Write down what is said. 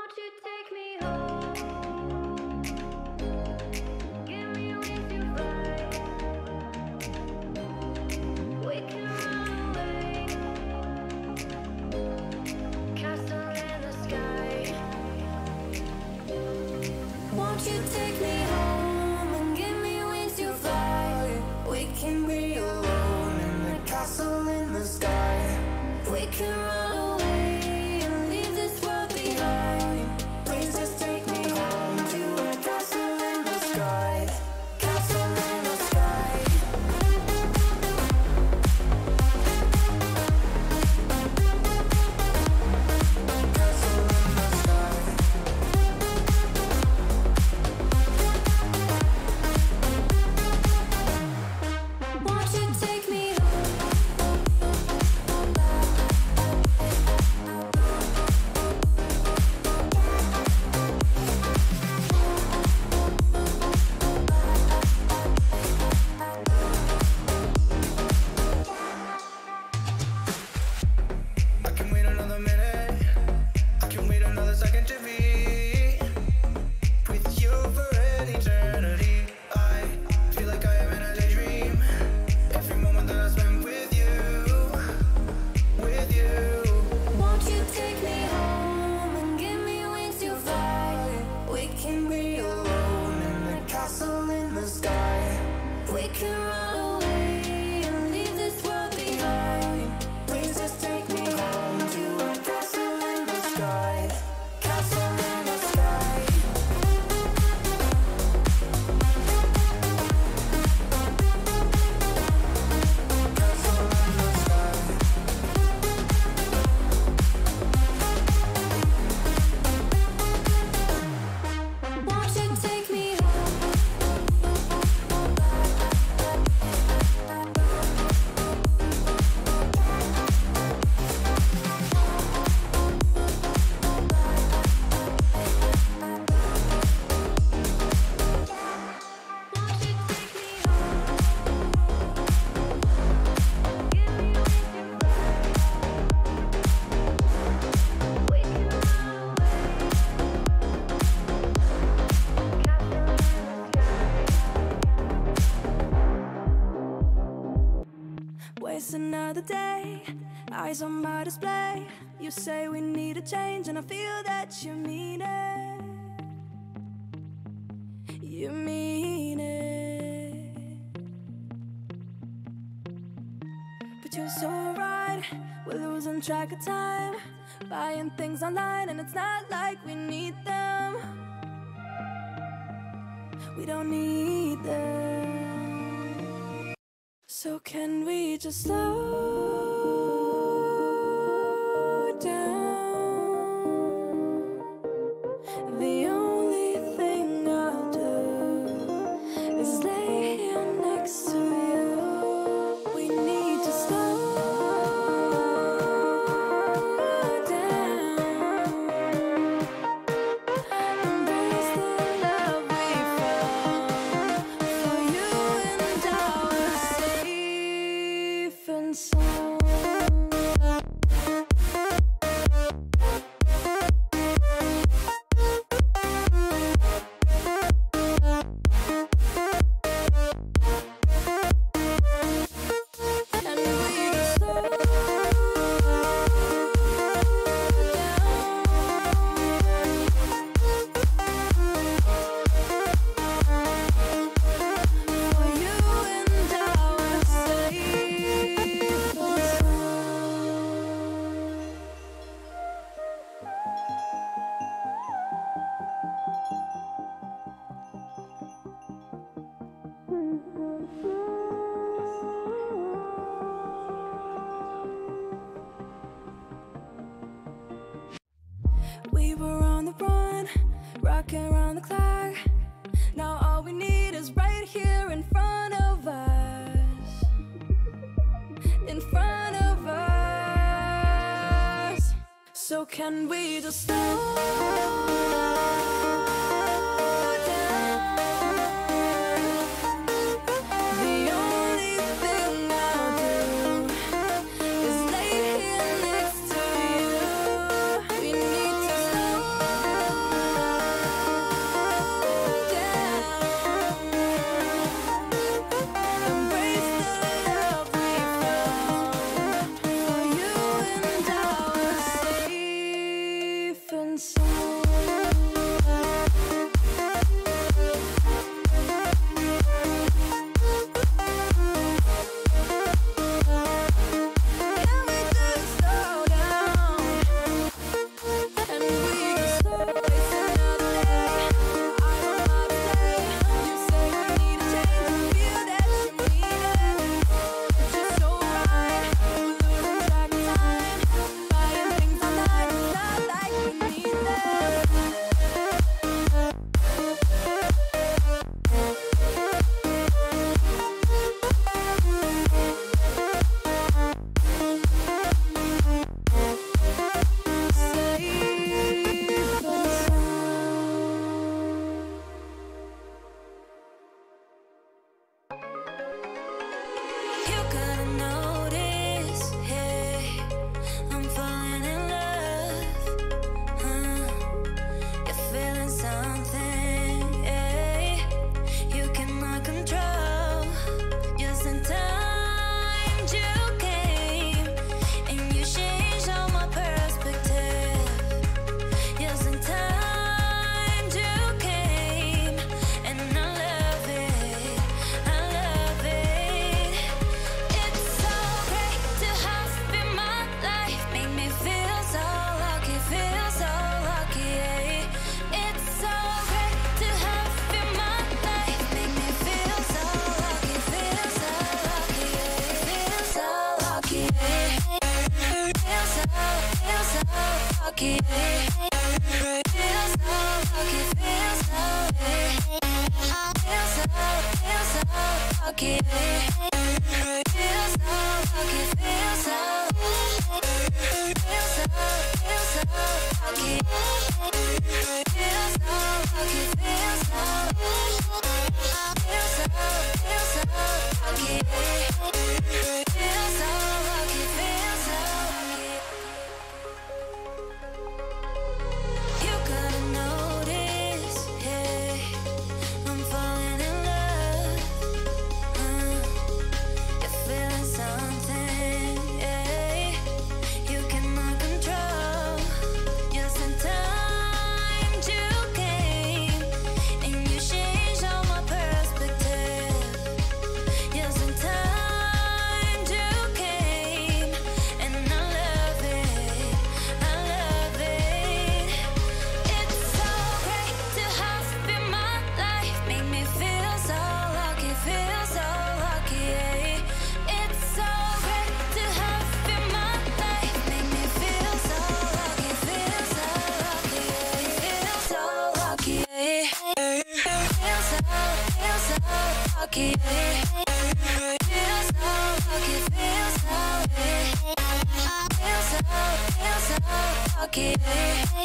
Won't you take me home? Give me wings to fly. We can run away. Castle in the sky. Won't you take me home and give me wings to fly? We can be alone in the castle in the sky. We can run away and leave this world behind. Please just take me home to a castle in the sky. Castle in the sky. Castle in the sky. Won't you take me home? I can wait another minute. I can wait another second to be with you for an eternity. I feel like I am in a daydream. Every moment that I spend with you, with you. Won't you take me home and give me wings to fly? We can be alone in the castle in the sky. We can run away and leave this world behind. Please just take me home to a castle in the sky. Castle in the sky. Castle in the sky. Won't you take me home? Won't you take me home? Give me wings to fly. We can run away. Castle in the sky. Waste another day, eyes on my display. You say we need a change, and I feel that you mean it. You mean it. But you're so right, we're losing track of time. Buying things online, and it's not like we need them. We don't need them. So can we just slow down? The only thing I'll do is lay here next to you. We need to slow down. Embrace the love we found. For you and I are safe and sound. And we just slow down. For you and I are safe and sound. We were on the run, rocking around the clock. Now all we need is right here in front of us. In front of us. So can we just slow down? The only thing I'll do is lay here next to you. We need to slow lucky. Feels so lucky, feels so lucky.